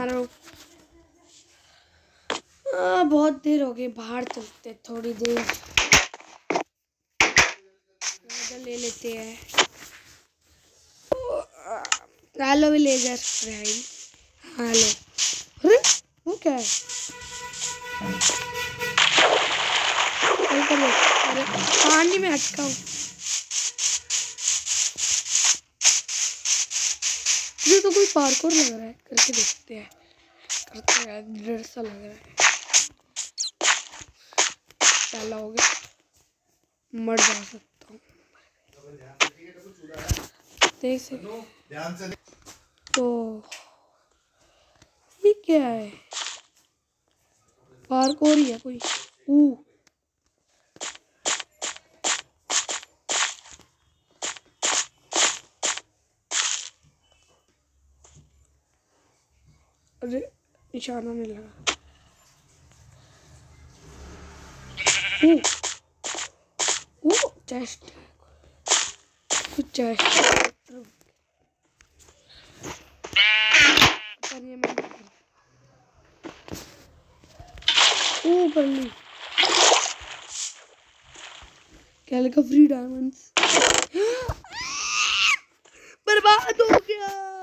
मारो। बहुत देर हो गई, बाहर चलते थोड़ी देर, ले लेते हैं। Hello villager friend, hello. अरे वो क्या है? अरे पानी में अटका हूँ। ये तो कोई पार्कोर लग रहा है, करके देखते हैं। करते हैं, डर सा लग रहा है। पहला हो गया, मर जा सकता हूँ। देख से तो ये क्या है? पार्कोर ही है कोई। अरे निशाना नहीं लगा। चेस्ट, कुछ चेस्ट। पल्ली क्या लिखा? Free diamonds. बर्बाद हो गया।